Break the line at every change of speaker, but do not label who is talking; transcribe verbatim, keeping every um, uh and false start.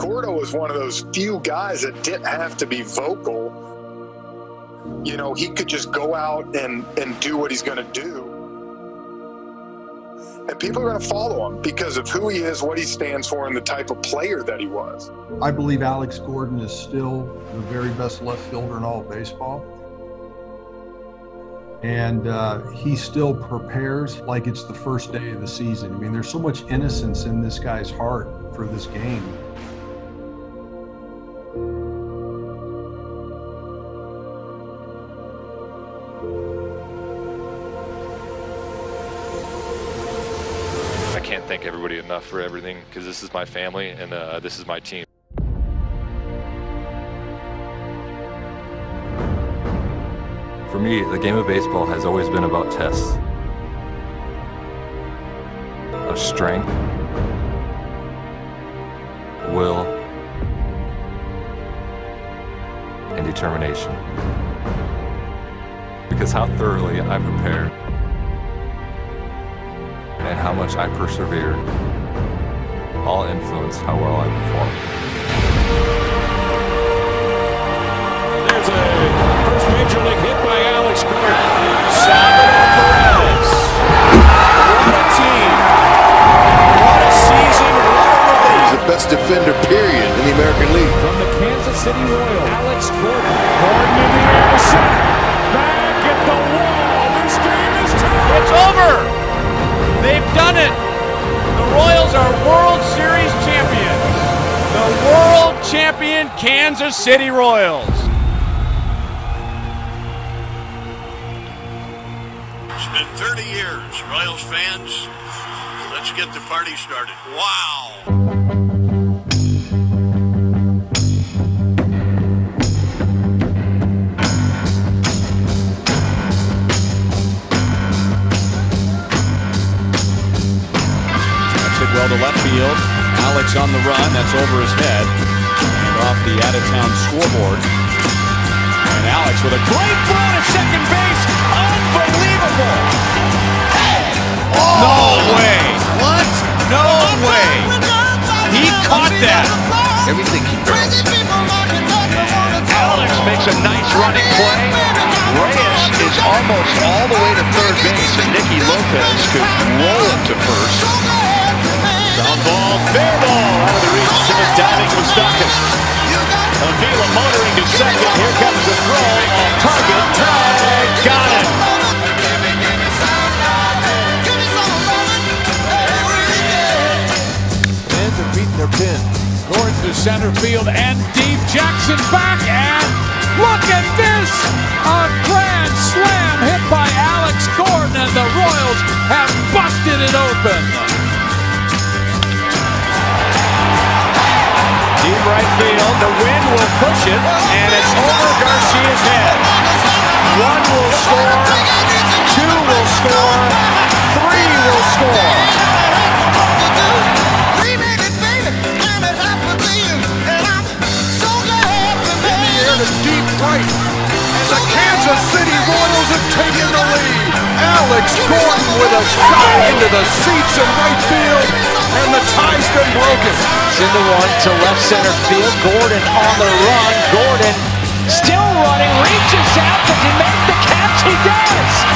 Gordo was one of those few guys that didn't have to be vocal. You know, he could just go out and, and do what he's going to do. And people are going to follow him because of who he is, what he stands for, and the type of player that he was.
I believe Alex Gordon is still the very best left fielder in all of baseball. And uh, he still prepares like it's the first day of the season. I mean, there's so much innocence in this guy's heart for this game.
I can't thank everybody enough for everything, because this is my family and uh, this is my team. For me, the game of baseball has always been about tests of strength, will, and determination. Because how thoroughly I prepared and how much I persevered all influence how well I perform.
There's a first major league hit by Alex Gordon. Salvador Perez. What a team. What a season. What a relief.
He's the best defender, period, in the American League.
From the Kansas City Royals, Alex Gordon. Gordon in the air to shot. Back at the wall. This game is tied.
It's over. They've done it. The Royals are World Series champions. The world champion Kansas City Royals.
It's been thirty years, Royals fans. Let's get the party started. Wow.
Well to left field. Alex on the run. That's over his head. And off the out-of-town scoreboard. And Alex with a great throw to second base. Unbelievable.
Oh. No way.
What?
No way. He caught that.
Everything he does.
Alex makes a nice running play. Reyes is almost all the way to third base, and Nicky Lopez could roll him to first.
Ground ball, fair ball out of the reach of his diving Moustakas. Avila motoring to second. Here comes the throw. Off target. Tag. Got it. And they're beating their pin. Gordon to center field and deep. Jackson back, and look at this! A grand slam hit by Alex Gordon, and the Royals have busted it open. Deep right field, the wind will push it, and it's over Garcia's head. One will score, two will score, three will score. In the air to deep right, and the Kansas City Royals have taken the lead. Alex Gordon with a shot into the seats in right field, and the tie's been broken.
Into one to left center field. Gordon on the run. Gordon still running, reaches out. Does he make the catch? He does!